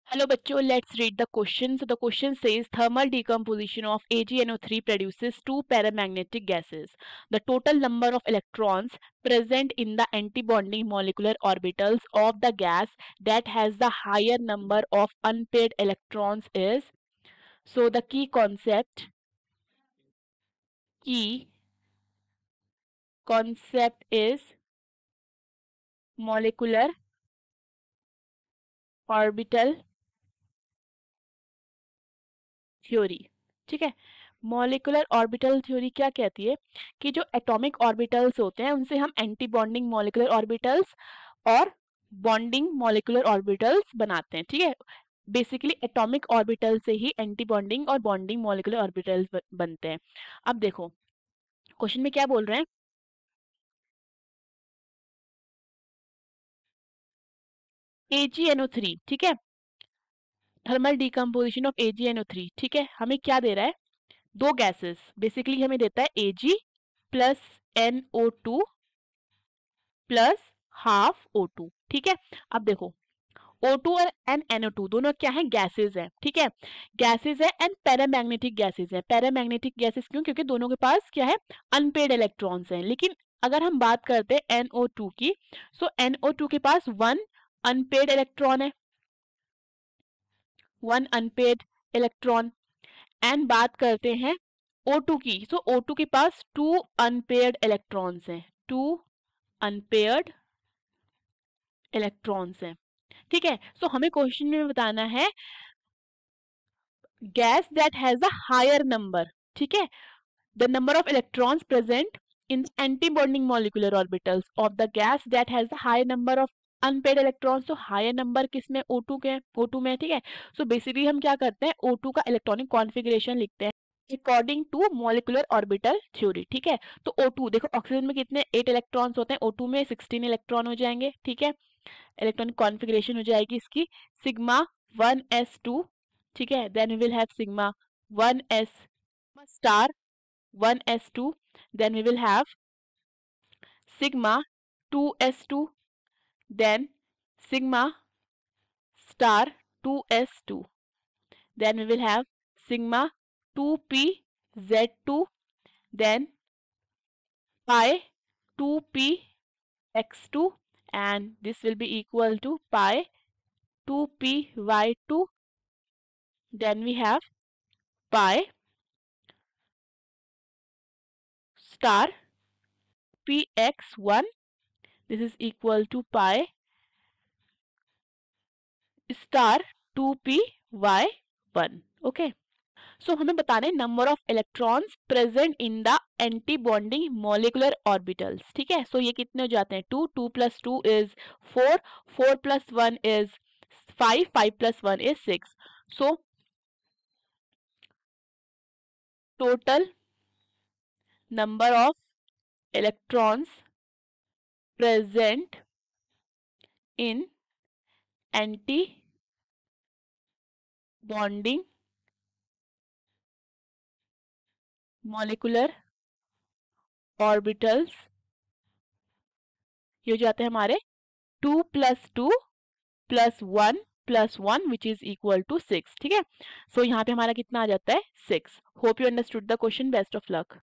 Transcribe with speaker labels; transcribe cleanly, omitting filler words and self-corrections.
Speaker 1: Hello बच्चों, let's read the question. So the question says thermal decomposition of AgNO3 produces two paramagnetic gases. The total number of electrons present in the antibonding molecular orbitals of the gas that has the higher number of unpaired electrons is. So the key concept is molecular orbital theory. ठीक है, molecular orbital theory क्या कहती है कि जो atomic orbitals होते हैं उनसे हम एंटी बॉन्डिंग मॉलिक्यूलर ऑर्बिटल्स और बॉन्डिंग मॉलिक्यूलर ऑर्बिटल्स बनाते हैं. ठीक है, बेसिकली एटॉमिक ऑर्बिटल से ही एंटी बॉन्डिंग और बॉन्डिंग मॉलिक्यूलर ऑर्बिटल्स बनते हैं. अब देखो क्वेश्चन में क्या बोल रहे हैं. AgNO3, ठीक है, थर्मल डिकम्पोजिशन ऑफ AgNO3. ठीक है, हमें क्या दे रहा है, दो गैसेस. बेसिकली हमें देता है Ag plus NO2 plus half O2. ठीक है, अब देखो O2 और NO2 दोनों क्या है, गैसेस हैं. ठीक है, गैसेस है एंड पैरामैग्नेटिक गैसेस है. पैरामैग्नेटिक गैसेस क्यों, क्योंकि दोनों के पास क्या है, अनपेड इलेक्ट्रॉन्स हैं. लेकिन अगर हम बात करते हैं NO2 की, सो NO2 के पास वन अनपेड इलेक्ट्रॉन है, वन अनपेड इलेक्ट्रॉन. एंड बात करते हैं O2 की, सो O2 के पास टू अनपेयर्ड इलेक्ट्रॉन्स हैं, टू अनपेयर्ड इलेक्ट्रॉन्स हैं. ठीक है, सो हमें क्वेश्चन में बताना है gas that has a higher number. ठीक है, the number of electrons present in anti bonding molecular orbitals of the gas that has the higher number of unpaid electrons. तो हायर नंबर किसमें, O2 के, O2 में. ठीक है, so basically हम क्या करते हैं, O2 का इलेक्ट्रॉनिक कॉन्फ़िगरेशन लिखते हैं according to molecular orbital theory. ठीक है, तो O2 देखो, ऑक्सीजन में कितने 8 इलेक्ट्रॉन्स होते हैं, O2 में 16 इलेक्ट्रॉन हो जाएंगे. ठीक है, इलेक्ट्रॉनिक कॉन्फ़िगरेशन हो जाएगी इसकी सिग्मा 1s2. ठीक है, then we will have sigma 1s star 1s2. then we will have sigma 2s2, then sigma star 2s2, then we will have sigma 2pz2, then pi 2px2, and this will be equal to pi 2py2. then we have pi star px1, this is equal to pi star 2py1. Okay, so हमें बताना है number of electrons present in the anti bonding molecular orbitals. ठीक है, सो ये कितने हो जाते हैं, 2, 2 plus 2 is 4, 4 plus 1 is 5, 5 plus 1 is 6. So total number of electrons present in anti bonding molecular orbitals ये हो जाते हैं हमारे 2 plus 2 plus 1 plus 1 which is equal to 6. ठीक है, सो यहाँ पे हमारा कितना आ जाता है, 6. Hope you understood the question. Best of luck.